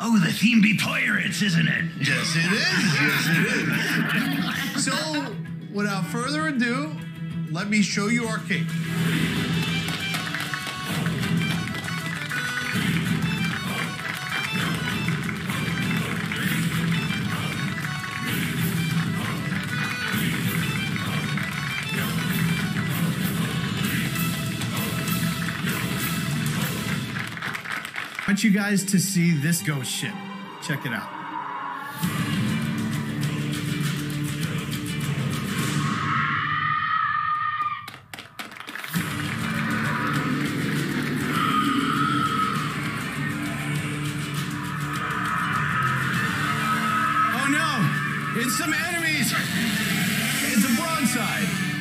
Oh, the theme be pirates, isn't it? Yes, it is. Yes, it is. So, without further ado, let me show you our cake. I want you guys to see this ghost ship. Check it out. Oh no, it's some enemies. It's a broadside.